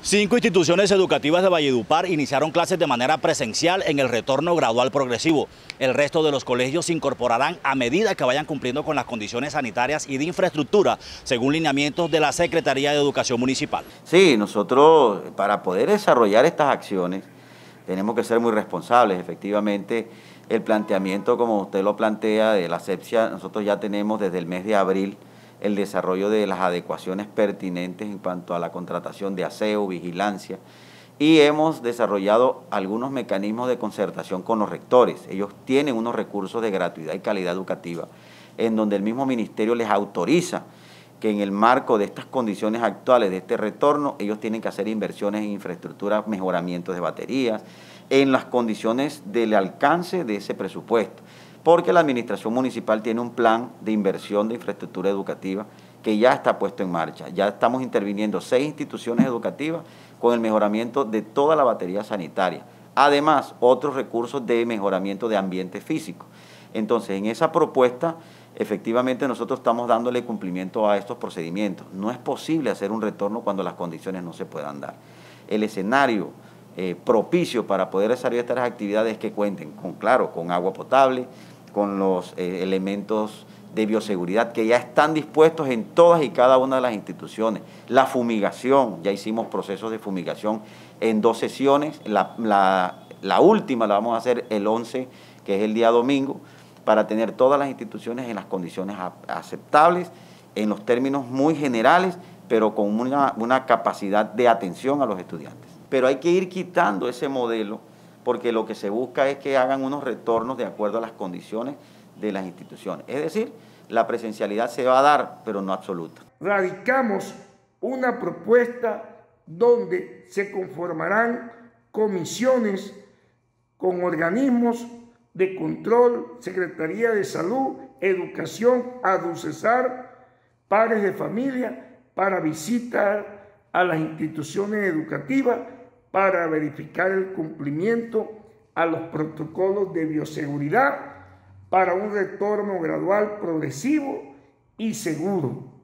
5 instituciones educativas de Valledupar iniciaron clases de manera presencial en el retorno gradual progresivo. El resto de los colegios se incorporarán a medida que vayan cumpliendo con las condiciones sanitarias y de infraestructura, según lineamientos de la Secretaría de Educación Municipal. Sí, nosotros para poder desarrollar estas acciones tenemos que ser muy responsables. Efectivamente, el planteamiento, como usted lo plantea, de la asepsia, nosotros ya tenemos desde el mes de abril el desarrollo de las adecuaciones pertinentes en cuanto a la contratación de aseo, vigilancia, y hemos desarrollado algunos mecanismos de concertación con los rectores. Ellos tienen unos recursos de gratuidad y calidad educativa, en donde el mismo ministerio les autoriza que en el marco de estas condiciones actuales de este retorno, ellos tienen que hacer inversiones en infraestructura, mejoramientos de baterías, en las condiciones del alcance de ese presupuesto, porque la administración municipal tiene un plan de inversión de infraestructura educativa que ya está puesto en marcha. Ya estamos interviniendo 6 instituciones educativas con el mejoramiento de toda la batería sanitaria. Además, otros recursos de mejoramiento de ambiente físico. Entonces, en esa propuesta, efectivamente nosotros estamos dándole cumplimiento a estos procedimientos. No es posible hacer un retorno cuando las condiciones no se puedan dar. El escenario propicio para poder desarrollar estas actividades que cuenten con agua potable, con los elementos de bioseguridad que ya están dispuestos en todas y cada una de las instituciones. La fumigación, ya hicimos procesos de fumigación en 2 sesiones, la última la vamos a hacer el 11, que es el día domingo, para tener todas las instituciones en las condiciones aceptables, en los términos muy generales, pero con una capacidad de atención a los estudiantes. Pero hay que ir quitando ese modelo, porque lo que se busca es que hagan unos retornos de acuerdo a las condiciones de las instituciones. Es decir, la presencialidad se va a dar, pero no absoluta. Radicamos una propuesta donde se conformarán comisiones con organismos de control, Secretaría de Salud, Educación, ADUCESAR, padres de familia, para visitar a las instituciones educativas, para verificar el cumplimiento a los protocolos de bioseguridad para un retorno gradual, progresivo y seguro.